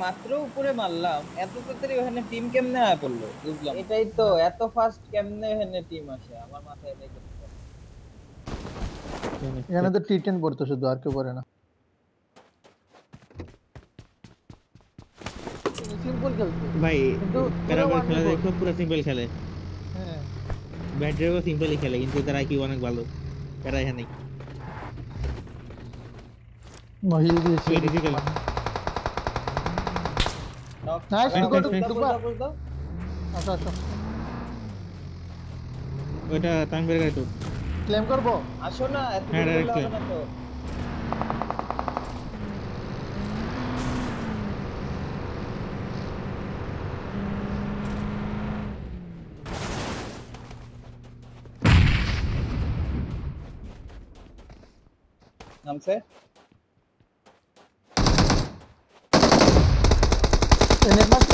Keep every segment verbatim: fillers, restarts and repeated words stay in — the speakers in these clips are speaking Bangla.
মাত্র উপরে মারলাম এত তাড়াতাড়ি ওখানে টিম কেমনে আয় পড়লো বুঝলাম এটাই তো এত ফাস্ট কেমনে ওখানে টিম আসে আমার মাথায় এটাই করতে এখানে তো টি টেন পড়তো শুধু আর কেউ পড়ে না সিম্পল খেলছে ভাই কিন্তু এরা খেলা দেখো পুরো সিম্পল খেলে হ্যাঁ ব্যাটারিও সিম্পলই খেলে কিন্তু তারা কি অনেক ভালো এরা এখানে মহিল দিয়েছে difficult nice go to super আচ্ছা আচ্ছা ওটা টাইম বের করে তো ক্লেম করব আসো না এত দূর হবে না তো নামছে নেট মার্ক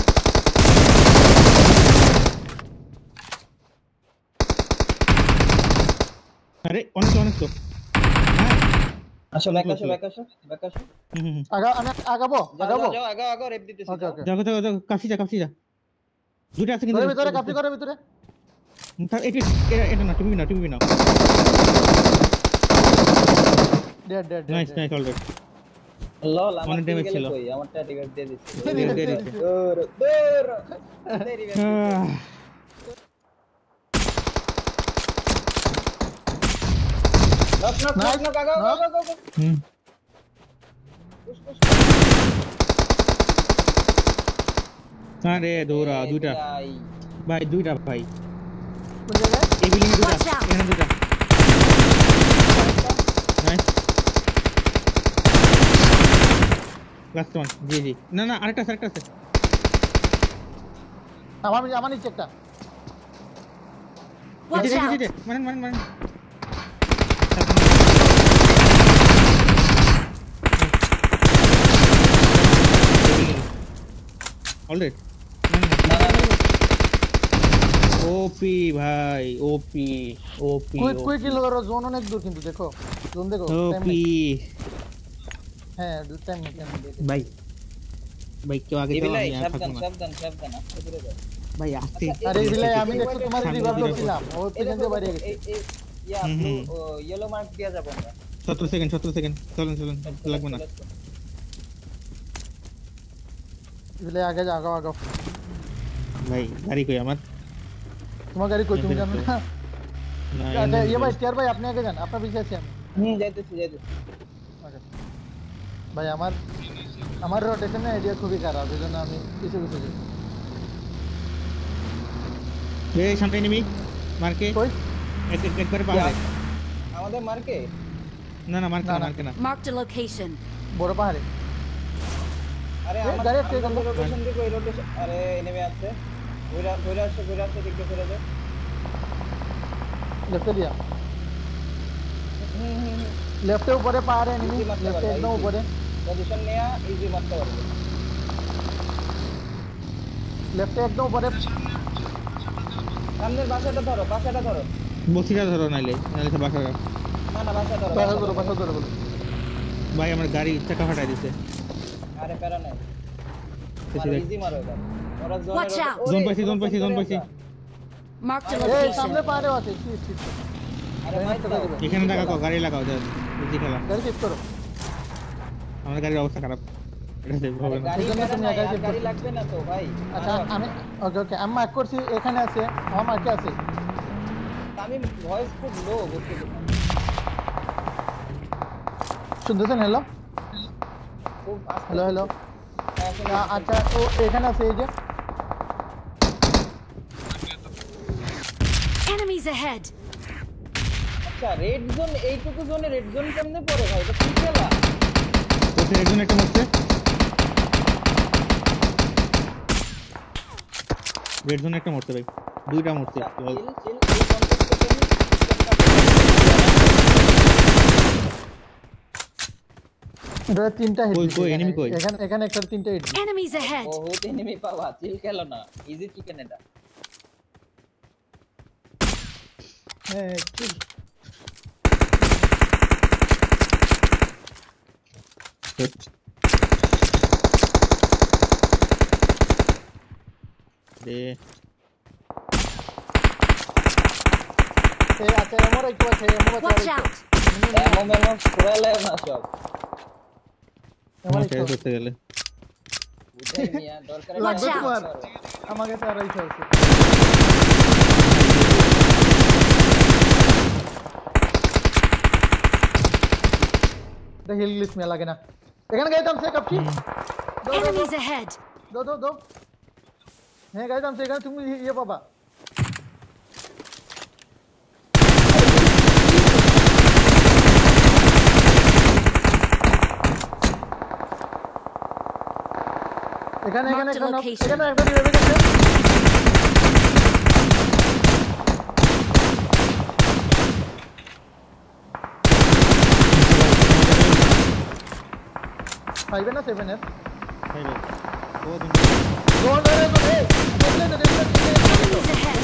আরে অনেক অনেক তো আসো ব্যাক আসো ব্যাক আসো ব্যাক আসো হুম আগা আমি আগাবো আগাবো যাও আগা আগা রেপ দিতেছি ওকে ওকে যাও যাও যাও কাফি যা কাফি যা দুটো আছে কিন্তু ভিতরে কাপি করে ভিতরে এটা এটা না টিভি না টিভি না dead dead nice nice alright আল্লাহ আমার ড্যামেজ ছিল কই আমারটা টিকেট দিয়ে দিছি দিয়ে দিছি দূর দূর তেরি back knock knock knock knock আগা আগা আগা হুম পুশ পুশ আরে দৌড়া দুইটা ভাই দুইটা ভাই কোন জায়গায় এই বিল্ডিং দুইটা এখানে দুইটা nice last one G G না না আরেকটা আরেকটা আছে আমার আমার নিচে একটা জি জি জি মারেন মারেন মারেন অলরেডি ওপি ভাই ওপি ওপি কুইক কুইক কিল করো জোন অনেক দূর কিন্তু দেখো জোন দেখো ওপি হ্যাঁ দু টাইম নিতে ভাই ভাই কেউ আগে যাও আমি আর সাবধান থাকবো না সাবধান সাবধান আস্তে করে যাও ভাই আস্তে আরে বিলাই আমি দেখো তোমার রিভাইভ করছিলাম ও পেছন দিয়ে বাইরে গেছে এই ইয়া ব্লু ইয়েলো মার্ক দিয়া যাব আমরা সতেরো সেকেন্ড সতেরো সেকেন্ড চলেন চলেন লাগবে না বিলাই আগে যাও আগাও আগাও ভাই গাড়ি কই আমার তোমার গাড়ি কই তুমি জানো না না আচ্ছা ये भाई स्टार भाई আপনি আগে যান আপনার পিছে আছি আমি হুম যাইতেছি যাইতেছি ওকে ভাই আমার আমার রোটেশন আইডিয়া খুবই খারাপ এজন্য আমি পিছে পিছে যাই এই সামনে এনিমি মার্কে কই এক এক একবারে পাহাড়ে আমাদের মার্কে না না মার্কে না মার্কে না Marked a location. বড় পাহাড়ে আরে আমার গাড়ি থেকে লোকেশন দিকে ওই রোটেশন আরে এনিমি আছে ওইরা ওইরা আসছে ওইরা আসছে দিকে ফিরে যাও लेफ्ट दिया लेफ्ट के ऊपर है पहाड़ है एनिमी लेफ्ट एकदम ऊपर है पोजीशन लिया इजी मारते পারবে लेफ्ट एकदम ऊपर है সামনের বাসাটা ধরো বাসাটা ধরো বসিটা ধরো নাইলে নাইলে তো বাসা না না বাসা ধরো বাসা ধরো বাসা ধরো বলো ভাই আমার গাড়ি চাকা ফাটাই দিয়েছে আরে প্যারা নাই মারো ইজি মারো এবার ওরা জোন জোন পাইছি জোন পাইছি জোন পাইছি Marked a ए location. सामने पहाड़े আছে ठीक ठीक আরে ভাই তো এখানে লাগাও গাড়ি লাগাও যাও বুঝি খেলা গাড়ি চেক করো আমার গাড়ির অবস্থা খারাপ এটা দেব হবে না গাড়ি তুমি গাড়ি লাগবে না তো ভাই আচ্ছা আমি ওকে ওকে আমি মার্ক করছি এখানে আছে আমার মার্কে আছে আমি ভয়েস খুব লো বুঝতে পারছি শুনতেছেন হ্যালো খুব হ্যালো হ্যালো আচ্ছা ও এখানে আছে এই যে Enemies ahead. আচ্ছা রেড জোন এইটুকু জোনে রেড জোন কেমনে পড়ে ভাই এটা কি খেলা তো রেড জোন একটা মরছে রেড জোন একটা মরছে ভাই দুইটা মরছে চিল চিল এই কনসেপ্ট থেকে এটা তিনটা হিট কই কই এনিমি কই এখানে এখানে একটা তিনটা হিট Enemies ahead. বহুত এনিমি পাওয়া চিল খেলো না ইজি চিকেন এটা হ্যাঁ চিল রে এ আচ্ছা এমন একটু আছে এমন Watch আছে out! এমন এমন ফুরাইলে না সব এমন আমার একটু শেষ করতে গেলে বুঝাই মিয়া দরকার লাগবে Watch out! তোমার আমার কাছে আর ইচ্ছা আছে এটা হিল গ্লিচ মে লাগে না এখানে গাইতাম সে কাপছি Enemies ahead! দো দো দো হ্যাঁ গাইতাম সে এখানে তুমি ইয়ে পাবা এখানে এখানে Mark the এখানে location. এখানে একটা রিভাইভ গেছে ফাইভ না সেভেন এর ভাই ভাই ও দিন গোল ধরে তো এই দেখলে তো দেখলে Enemies ahead!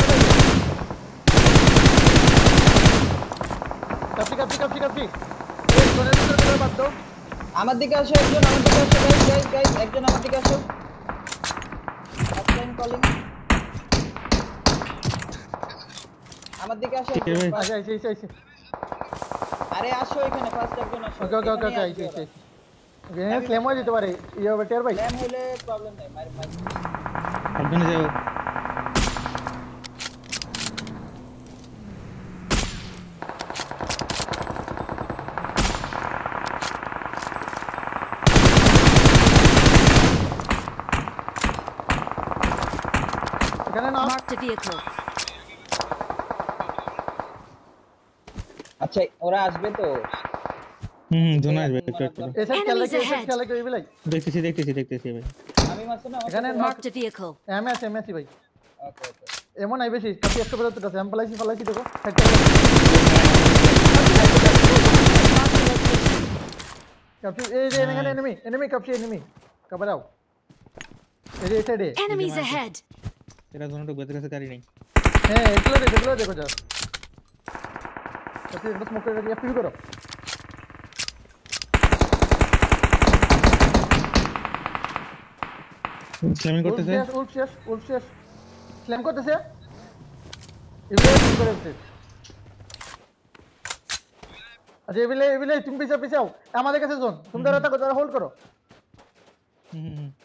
কাপি কাপি কাপি কাপি এই কোণের ভিতরে করে বাদ দাও আমার দিকে আসো একজন আমার দিকে আসো গাইস গাইস গাইস একজন আমার দিকে আসো অফলাইন কলিং আমার দিকে আসো ঠিক আছে ভাই। আচ্ছা আইছে আইছে আইছে আরে আসো এখানে ফার্স্ট একজন আসো ওকে ওকে ওকে ওকে আইছে আইছে গেম ক্লেম হয়ে যেতে পারে ইয়ে হবে টিয়ার ভাই ল্যাম হইলে প্রবলেম নাই মার মার সাবধানে যাও এখানে না Marked a vehicle. আচ্ছা ওরা আসবে তো হুম হুম জোন আসবে একটু একটু এসে খেলে Enemies কি এসে ahead. খেলে কি বিলাই দেখতেছি দেখতেছি দেখতেছি ভাই আমি মারছি না এখানে Marked a vehicle. এমএস এমএসি ভাই ওকে ওকে এমন আই বেশি কাপি একশো পঁচাত্তর আছে আমি পালাইছি পালাইছি দেখো কাপি এই যে এখানে এনিমি এনিমি কাপি এনিমি কাপড়াও এই যে এই সাইডে Enemies ahead! এরা জোনটা বেঁধে কাছে গাড়ি নেই হ্যাঁ এগুলো দেখো এগুলো দেখো যা কাপি একটা স্মোক করে দিয়ে ফিল করো স্ল্যামিং করতেছে উল্ট শেষ উল্ট শেষ স্ল্যাম করতেছে এগুলো কি করেছে আচ্ছা এগুলো এগুলো তুমি পিছা পিছাও আমাদের কাছে জোন তুমি ধরে থাকো ধরে হোল্ড করো হুম হুম হুম।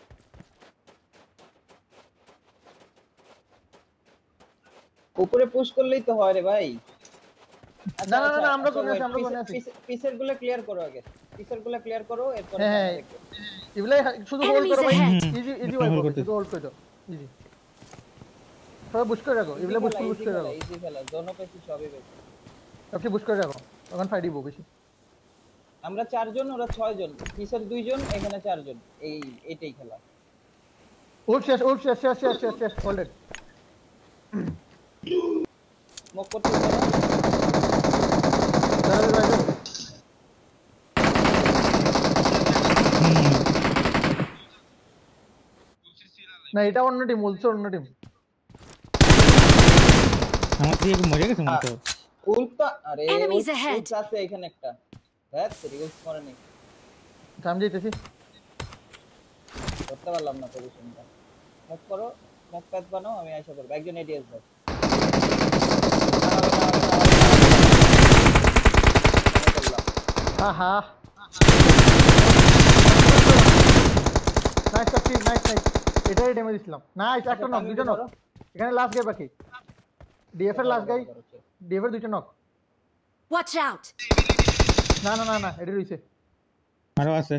উপরে পুশ করলেই তো হয় রে ভাই না না না আমরা কোনে আছি আমরা কোনে আছি পিসের গুলো ক্লিয়ার করো আগে পিসের গুলো ক্লিয়ার করো এরপর হ্যাঁ এগুলো শুধু হোল্ড করো ভাই ইজি ইজি ওয়াই করো শুধু হোল্ড করো ইজি সবাই বুশ করে রাখো এগুলো বুশ বুশ করে রাখো ইজি খেলা জোন পেছি সবই বেশি আপনি বুশ করে রাখো তখন ফাইট দিব বেশি আমরা চারজন ওরা ছয়জন পিসের দুইজন এখানে চারজন এই এটাই খেলা উল্ট শেষ উল্ট শেষ শেষ শেষ শেষ শেষ হোল্ড মুখ করতে পারো দাঁড়াবে ভাই না এটা অন্য টিম বলছো অন্য টিম আমার দিয়ে মরে গেছে মনে হয় উল্টা আরে Enemies ahead. উল্টা আছে এখানে একটা দেখ রিলস করে নি সামনে যাইতেছি করতে পারলাম না পজিশনটা মুখ করো মুখ প্যাচ বানাও আমি আশা করব একজন এডিএস দাও আহা নাইস কাপি নাইস নাইস এটাই ড্যামেজ দিলাম নাইস একটা নক দুটো নক এখানে লাস্ট গাই বাকি ডিএফ এর লাস্ট গাই ডিএফ এর দুটো নক Watch out! না না না না এটা রইছে আরো আছে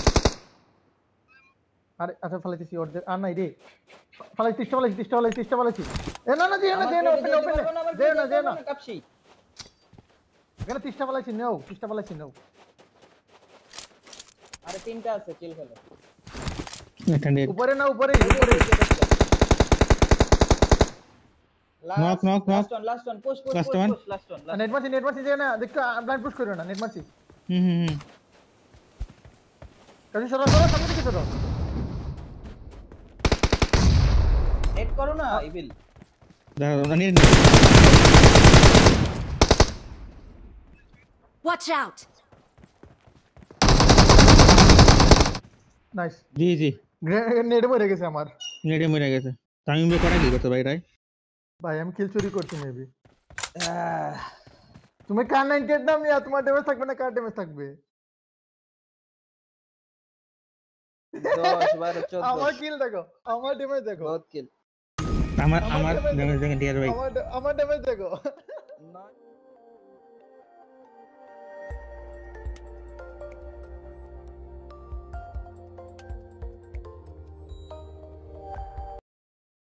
আরে আচ্ছা ফলাইতেছি ওর আর নাই রে ফলাই তিরিশটা ফলাইছি তিরিশটা ফলাইছি তিরিশটা ফলাইছি এ না না দে না দে না ওপেন ওপেন দে না দে না কাপশি এখানে তিরিশটা ফলাইছি নাও তিরিশটা ফলাইছি নাও আরে তিনটা আছে চিল খেলো এখানে উপরে না উপরে উপরে Knock, knock, knock. Last one last one push push Last push one. Last one নেট মারছি নেট মারছি যে না দেখো ব্লাইন্ড পুশ করো না নেট মারছি হুম হুম হুম কাজে সরা সরা সামনে দিকে সরা নেট করো না ইভিল দাঁড়াও নিয়ে Watch out! Nice G G নেট মরে গেছে আমার নেটে মরে গেছে তামিম ভাই কটা কি করতে ভাই এটাই ভাই আমি কিল চুরি করছি মেবি তুমি কার নাইনটি এইট নাম নিয়া তোমার ড্যামেজ থাকবে না কার ড্যামেজ থাকবে দশ বারো চোদ্দ আমার কিল দেখো আমার ড্যামেজ দেখো বহুত কিল আমার আমার ড্যামেজ দেখেন টিয়ার ভাই আমার আমার ড্যামেজ দেখো